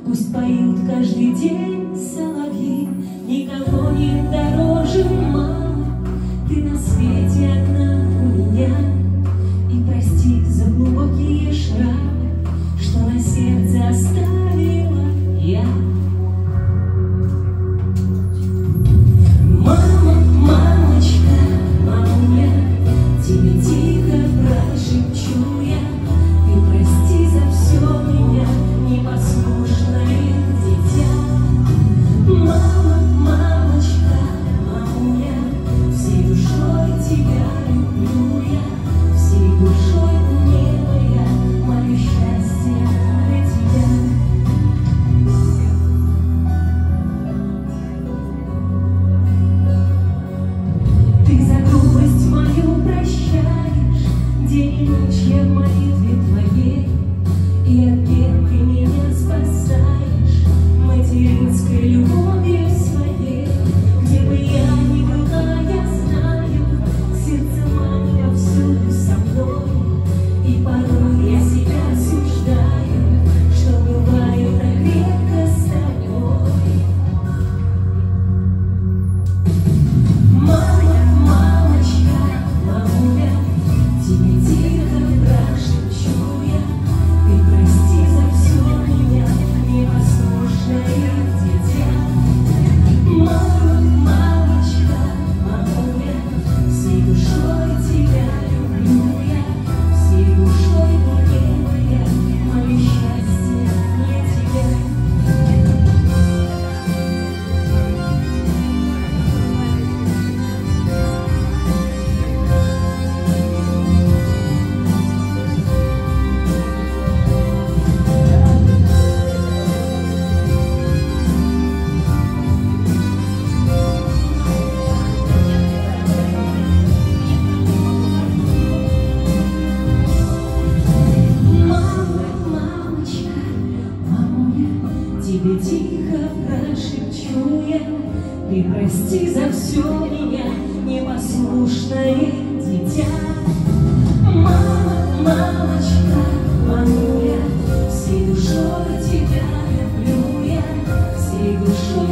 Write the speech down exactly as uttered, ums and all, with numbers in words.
Пусть поют каждый день соловьи, никого не дороже, мама. Ты на свете одна у меня. И прости за глубокие шрамы, что на сердце оставила я. Мама, мамочка, мамуля, тебе тихо прошепчу я. Ты прости за все меня, непослушное дитя. Мама, мамочка, мамуля, всей душой тебя люблю я. Всей душой милая, мое счастье для тебя. Ты за грубость мою прощаешь, день и ночь я в молитве твоей, и от бед ты меня спасаешь материнской любовью своей. Где бы я ни была, я знаю, сердце мамы повсюду со мной. И порой я себя осуждаю, что бываю так редко с тобой. Мама, мамочка, мамуля, тебе тихо прошепчу я. Ты прости за все меня, непослушное дитя. Мама, мамочка, мамуля, всей душой тебя люблю я. Всей душой милая, мое счастье для тебя. Тебе тихо прошепчу я, ты прости за все меня, непослушное дитя. Мама, мамочка, мамуля, всей душой тебя люблю я, всей душой.